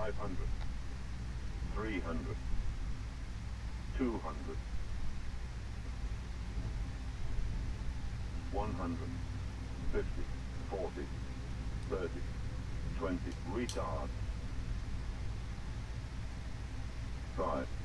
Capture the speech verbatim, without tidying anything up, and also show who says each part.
Speaker 1: five hundred, three hundred, two hundred, one hundred, fifty, forty, thirty, twenty, retard, five,